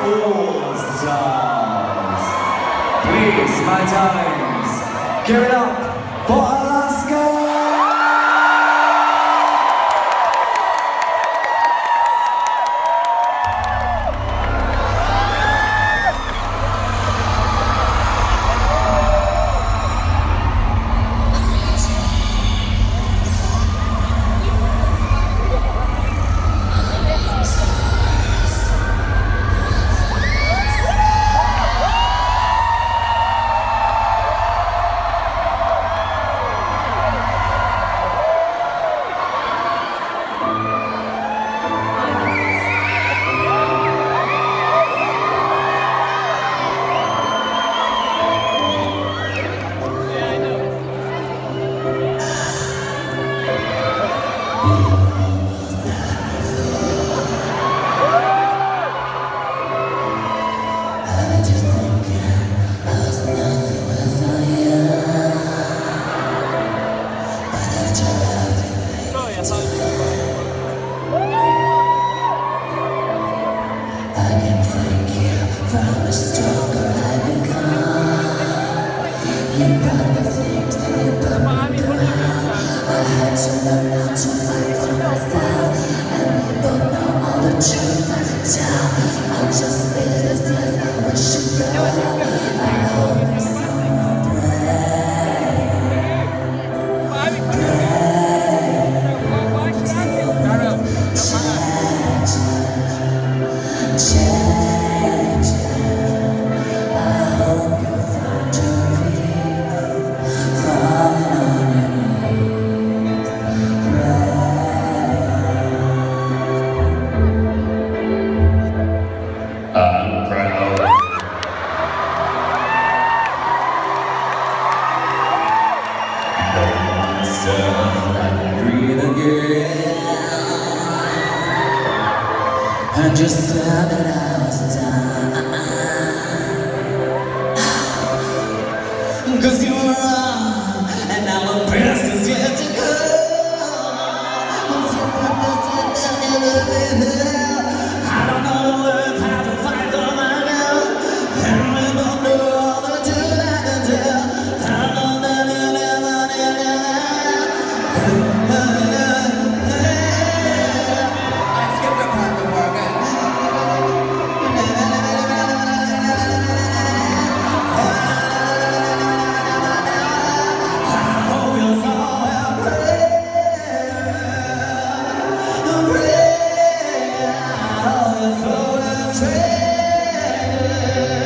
All Stars. Please, my darlings, give it up for Alaska! And just said that I was done, 'cause you were wrong, and now the best is yet to come. I don't know the words how to fight for my girl, and we don't know all the truth I can tell. I know that you never did it. I skipped the part to work it. Yeah.